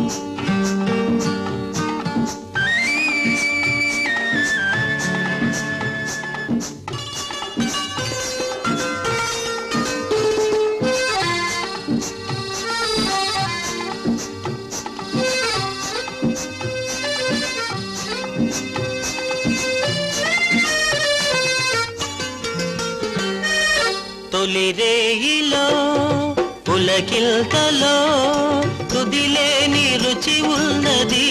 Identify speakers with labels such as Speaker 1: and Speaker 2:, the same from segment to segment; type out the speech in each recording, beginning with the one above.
Speaker 1: తొలి రేయిలో పులకిల్కలో తుదిలేని రుచి ఉన్నది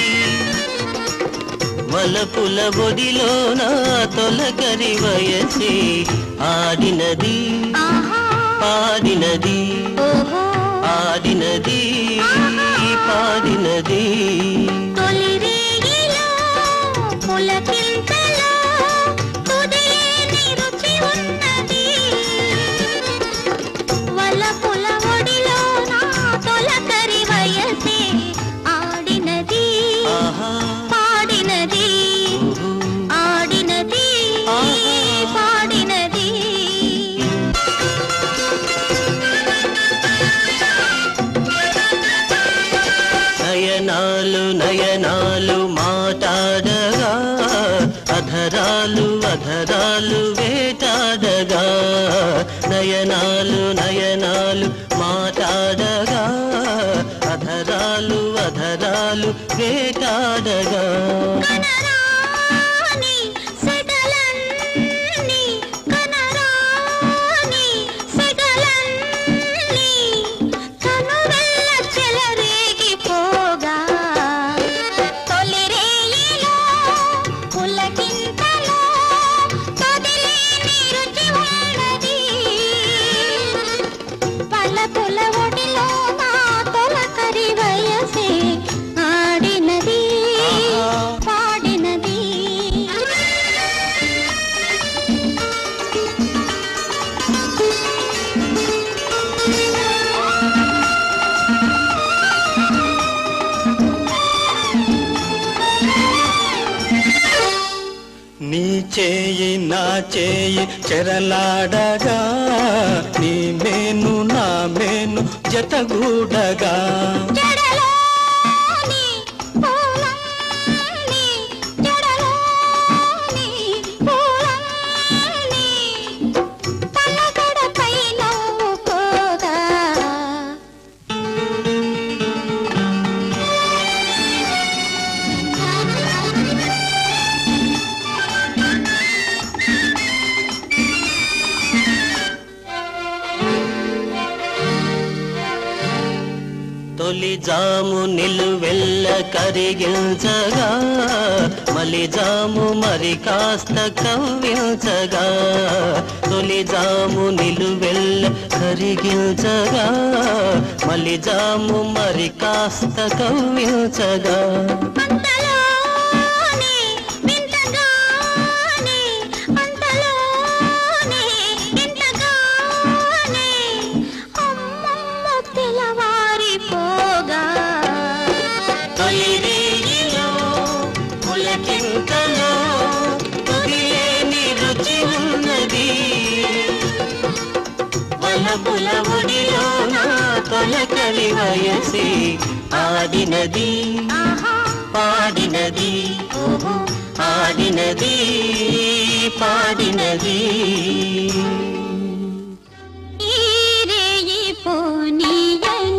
Speaker 1: వలపుల బొడిలోన తొలకరి వయసి ఆడినది పాడినది ఆడినది పాడినది
Speaker 2: తొలి రేయిలో పులకిల్కలో తుదిలేని రుచి ఉన్నది వలపుల ఒడిలోన తొలకరి వయసి ఆడినది పాడినది ఆడినది పాడినది
Speaker 1: నయనాలు నయనాలు మాటాడగా అధరాలు అధరాలు వేటాడగా నయనాలు నయనాలు మాటాడగా అధరాలు అధరాలు వేటాడగా
Speaker 2: కనరాని సెగలన్నీ కనరాని సెగలన్నీ కనువెల్ల చెలరేగిపోగా తొలి రేయిలో పులకింతలో తొదిలేని రుచి ఉన్నది పల్లపుల ఒడిలో నా తొలకరి వయసే ఆడినది పాడినది
Speaker 1: నీ చేయి నా చేయి చెరలాడగా నీ మేను నా మేను జతగూడగా
Speaker 2: జడలోని పూలన్నీ జడలోని పూలన్నీ పలకడపై నవ్వుకోగా
Speaker 1: తొలి జాము నిలువెల్ల కరిగించగా మలి జాము మరి కాస్త కవ్వించగా తొలి జాము నిలువెల్ల కరిగించగా మలి జాము మరి కాస్త కవ్వించగా
Speaker 2: అంతలోనే వింతగానే అంతలోనే వింతగానే అమ్మమ్మ తెలవారిపోగా
Speaker 1: తొలి రేయిలో పులకింతలో తుదిలేని రుచి ఉన్నది వలపుల ఒడిలోన తొలకరి వయసి ఆడినది పాడినది ఆడినది పాడినది
Speaker 2: ఈ రేయి పోనీయని